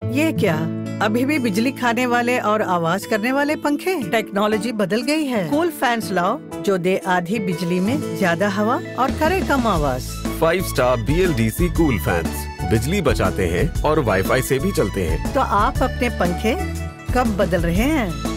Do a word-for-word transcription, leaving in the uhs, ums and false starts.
ये क्या, अभी भी बिजली खाने वाले और आवाज करने वाले पंखे? टेक्नोलॉजी बदल गई है। कूल फैंस लाओ जो दे आधी बिजली में ज्यादा हवा और करे कम आवाज। Five star B L D C cool fans बिजली बचाते हैं और वाईफाई से भी चलते हैं। तो आप अपने पंखे कब बदल रहे हैं?